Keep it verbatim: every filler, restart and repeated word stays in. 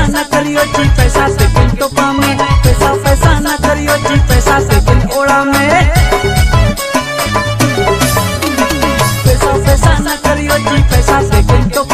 न करियो जी, पैसा से किन तो पामे, पैसा पैसा न करियो जी, पैसा से किन ओड़ा में, पैसा पैसा न करियो जी, पैसा से किन तो